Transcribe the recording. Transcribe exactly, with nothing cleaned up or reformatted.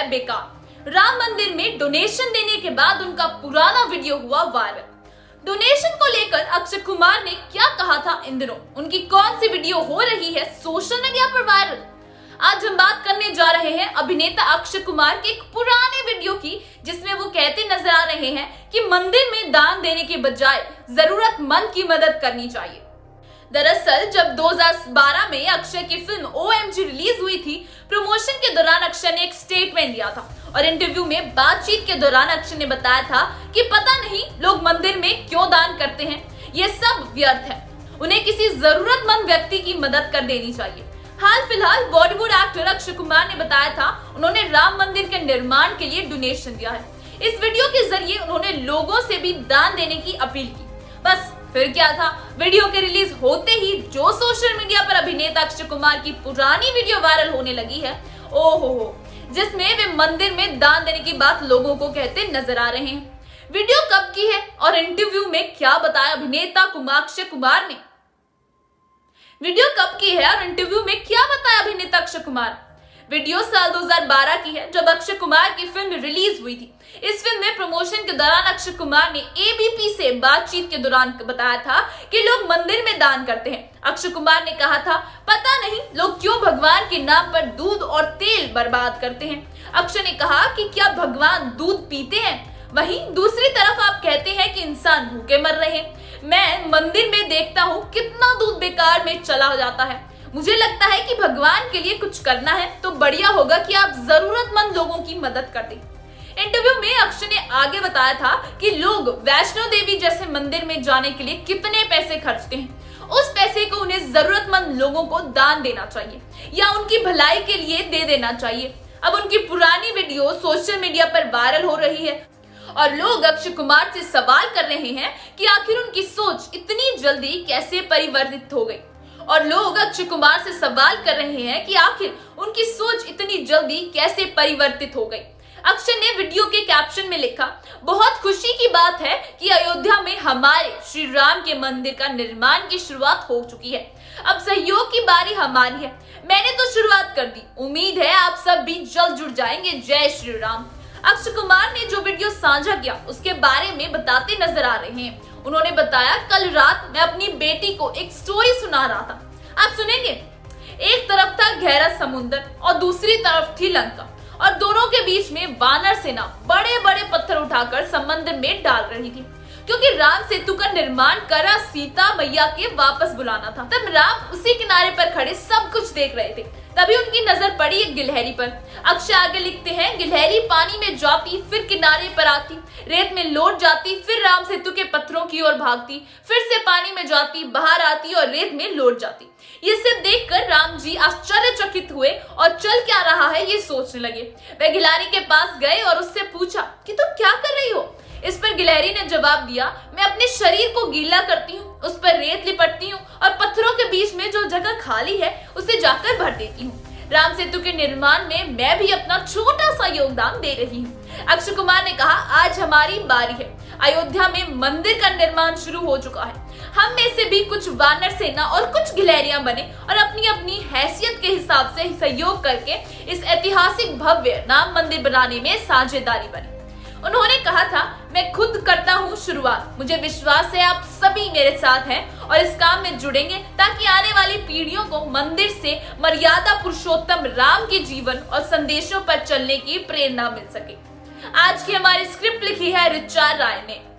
है बेकार। राम मंदिर में डोनेशन देने के बाद उनका पुराना वीडियो हुआ वायरल। डोनेशन को लेकर अक्षय कुमार ने क्या कहा था इन दिनों, उनकी कौन सी वीडियो हो रही है सोशल मीडिया पर वायरल। आज हम बात करने जा रहे हैं अभिनेता अक्षय कुमार के एक पुराने वीडियो की, जिसमें वो कहते नजर आ रहे हैं कि मंदिर में दान देने के बजाय जरूरतमंद की मदद करनी चाहिए। दरअसल जब दो हज़ार बारह में अक्षय की film O M G release हुई थी, प्रमोशन के दौरान अक्षय ने एक स्टेटमेंट दिया था और इंटरव्यू में बातचीत के दौरान अक्षय ने बताया था कि पता नहीं लोग मंदिर में क्यों दान करते हैं, ये सब व्यर्थ है, उन्हें किसी जरूरतमंद व्यक्ति की मदद कर देनी चाहिए। हाल फिलहाल बॉलीवुड एक्टर अक्षय कुमार ने बताया था उन्होंने राम मंदिर के निर्माण के लिए डोनेशन दिया है। इस वीडियो के जरिए उन्होंने लोगों से भी दान देने की अपील की। बस फिर क्या था, वीडियो के रिलीज होते ही जो सोशल मीडिया पर अभिनेता अक्षय कुमार की पुरानी वीडियो वायरल होने लगी है, ओहो हो, जिसमें वे मंदिर में दान देने की बात लोगों को कहते नजर आ रहे हैं। वीडियो कब की है और इंटरव्यू में क्या बताया अभिनेता कुमार अक्षय कुमार ने वीडियो कब की है और इंटरव्यू में क्या बताया अभिनेता अक्षय कुमार। वीडियो साल दो हज़ार बारह की है, जब अक्षय कुमार की फिल्म रिलीज हुई थी। इस फिल्म में प्रमोशन के दौरान अक्षय कुमार ने ए बी पी से बातचीत के दौरान बताया था कि लोग मंदिर में दान करते हैं। अक्षय कुमार ने कहा था, पता नहीं लोग क्यों भगवान के नाम पर दूध और तेल बर्बाद करते हैं। अक्षय ने कहा कि क्या भगवान दूध पीते हैं, वहीं दूसरी तरफ आप कहते हैं कि इंसान भूखे मर रहे हैं। मैं मंदिर में देखता हूँ कितना दूध बेकार में चला जाता है। मुझे लगता है कि भगवान के लिए कुछ करना है तो बढ़िया होगा कि आप जरूरतमंद लोगों की मदद कर दें। इंटरव्यू में अक्षय ने आगे बताया था कि लोग वैष्णो देवी जैसे मंदिर में जाने के लिए कितने पैसे खर्चते हैं, उस पैसे को उन्हें जरूरतमंद लोगों को दान देना चाहिए या उनकी भलाई के लिए दे देना चाहिए। अब उनकी पुरानी वीडियो सोशल मीडिया पर वायरल हो रही है और लोग अक्षय कुमार से सवाल कर रहे हैं कि आखिर उनकी सोच इतनी जल्दी कैसे परिवर्तित हो गई और लोग अक्षय कुमार से सवाल कर रहे हैं कि आखिर उनकी सोच इतनी जल्दी कैसे परिवर्तित हो गई। अक्षय ने वीडियो के कैप्शन में लिखा, बहुत खुशी की बात है कि अयोध्या में हमारे श्री राम के मंदिर का निर्माण की शुरुआत हो चुकी है। अब सहयोग की बारी हमारी है। मैंने तो शुरुआत कर दी, उम्मीद है आप सब भी जल्द जुड़ जाएंगे। जय श्री राम। अक्षय कुमार ने जो वीडियो साझा किया उसके बारे में बताते नजर आ रहे हैं। उन्होंने बताया, कल रात मैं अपनी बेटी को एक स्टोरी सुना रहा था। आप सुनेंगे। एक तरफ था गहरा समुद्र और दूसरी तरफ थी लंका और दोनों के बीच में वानर सेना बड़े बड़े पत्थर उठाकर समंदर में डाल रही थी, क्योंकि राम सेतु का निर्माण करा सीता मैया के वापस बुलाना था। तब राम उसी किनारे पर खड़े सब कुछ देख रहे थे। तभी उनकी नजर पड़ी एक गिलहरी पर। अक्षय आगे लिखते हैं, गिलहरी पानी में जाती, फिर किनारे पर आती, रेत में लौट जाती, फिर राम सेतु के पत्थरों की ओर भागती, फिर से पानी में जाती, बाहर आती और रेत में लौट जाती। ये सब देखकर राम जी आश्चर्यचकित हुए और चल क्या रहा है ये सोचने लगे। वे गिलहरी के पास गए और उससे पूछा कि तुम क्या कर रही हो। इस पर गिलहरी ने जवाब दिया, मैं अपने शरीर को गीला करती हूँ, उस पर रेत लिपटती हूँ और पत्थरों के बीच में जो जगह खाली है उसे जाकर भर देती हूँ। राम सेतु के निर्माण में मैं भी अपना छोटा सा योगदान दे रही हूँ। अक्षय कुमार ने कहा, आज हमारी बारी है। अयोध्या में मंदिर का निर्माण शुरू हो चुका है। हम में से भी कुछ वानर सेना और कुछ गिलहरियां बने और अपनी अपनी हैसियत के हिसाब से सहयोग करके इस ऐतिहासिक भव्य राम मंदिर बनाने में साझेदारी बने। उन्होंने कहा था, मैं खुद करता हूँ शुरुआत, मुझे विश्वास है आप सभी मेरे साथ हैं और इस काम में जुड़ेंगे ताकि आने वाली पीढ़ियों को मंदिर से मर्यादा पुरुषोत्तम राम के जीवन और संदेशों पर चलने की प्रेरणा मिल सके। आज की हमारी स्क्रिप्ट लिखी है ऋचा राय ने।